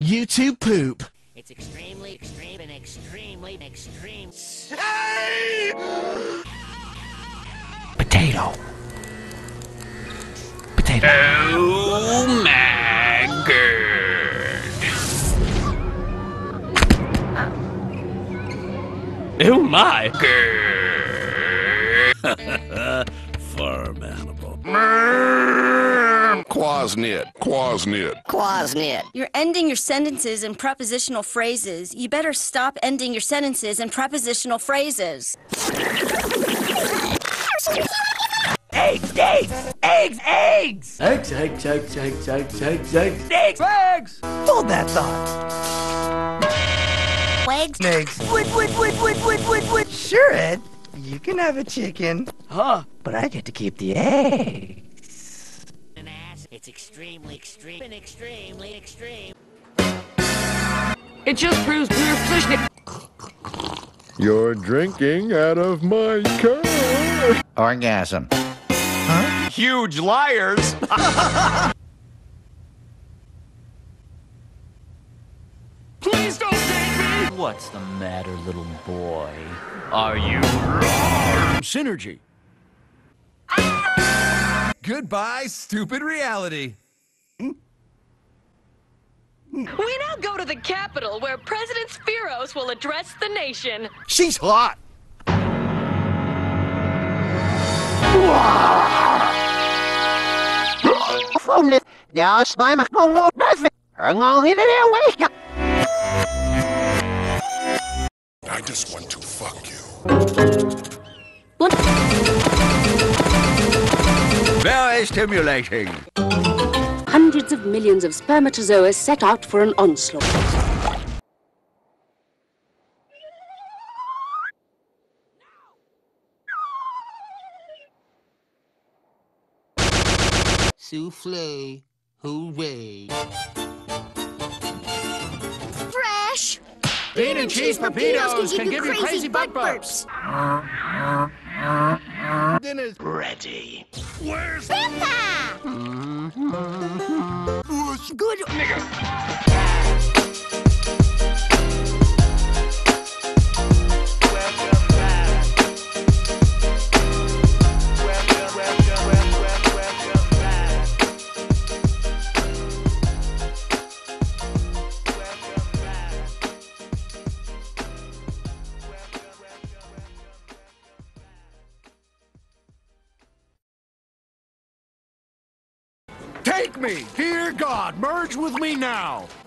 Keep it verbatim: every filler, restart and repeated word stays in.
You two poop. It's extremely, extreme, and extremely, extreme. Potato. Potato. Oh my god. Oh my. Farm animal. Quasnit. Quasnit. Quasnit. You're ending your sentences in prepositional phrases. You better stop ending your sentences in prepositional phrases. Eggs, eggs, eggs, eggs! Eggs, eggs, eggs, eggs, eggs, eggs, eggs. Eggs, eggs! Hold that thought. Eggs. Eggs. Wood, wood, wood, wood, wood, wood, wood. Sure, Ed. You can have a chicken. Huh? But I get to keep the egg. An ass. It's extremely, extreme, and extremely, extreme. It just proves we're fishing. You're drinking out of my cup. Orgasm. Huge liars. Please don't take me! What's the matter, little boy? Are you Synergy. Goodbye, stupid reality. We now go to the Capitol, where President Spiros will address the nation. She's hot. I just want to fuck you. What? Very stimulating. Hundreds of millions of spermatozoa set out for an onslaught. Souffle. Hooray. Fresh. Bean and cheese pepitos can give you crazy butt burps. Dinner's Ready. where's Peppa. good? Take me, dear God, merge with me now.